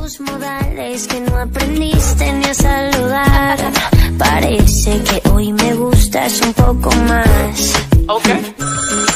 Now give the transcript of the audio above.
tus modales que no aprendiste ni a saludar. Parece que hoy me gustas un poco más. Okay.